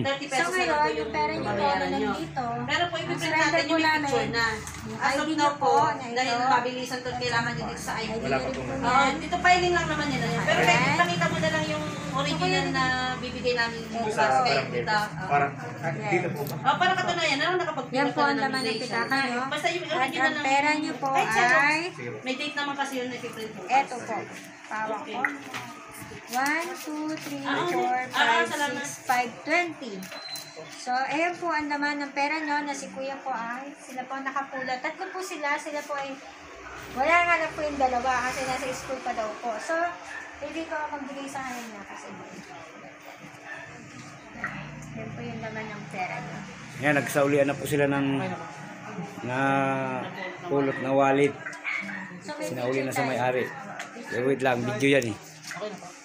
30 So pesos na lang ngayon, po yung pera nyo po na babayaran nyo. nandito, Pero po, ipiprint surrender natin po yung namin. picture na. Yung As of ID now nyo po, po na dahil ito. mabilisan to kailangan nyo dito sa ID. ID Wala nyo pa rin po. po Oo, yan. dito filing lang naman yun. Pero Ayan. pwede pakita mo na lang yung original na bibigay namin bukas Sa kay barangay. Tita. Parang, dito po ba? Oh, para katunayan, nakapag-print Yan ka po ang na ng laman ng date. pitaka nyo. Basta yung At original ang ng... pera nyo po Kahit siya, ay, Sige po. may date naman kasi yun na ipiprint mo. eto po. Pawak ko. 1, 2, 3, 4, 5, 6, 5, 20. So, ayan po ang laman ng pera nyo na si Kuya po ay, sila po ang nakapula. Tatlo po sila po ay, wala nga na po yung dalawa kasi nasa school pa daw po. So, hindi ko magbigay sa kanya kasi. Yan po yung laman ng pera nyo. Yan, nagsaulian na po sila ng na pulot na wallet. So, may Sinauli na picture sa tayo. may-ari. Wait lang, video yan eh. Okay na po.